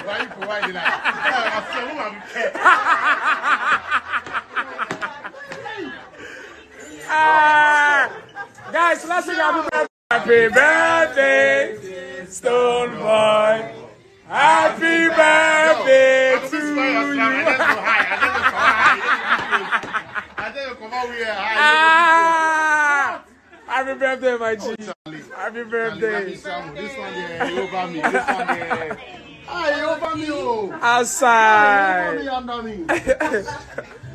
Guys, let's sing happy birthday. Happy birthday, Stone Boy. Happy birthday to you. Happy birthday, my G. Happy birthday. This one there, over me. This one there. Hi, over me. Outside. Over me, under me.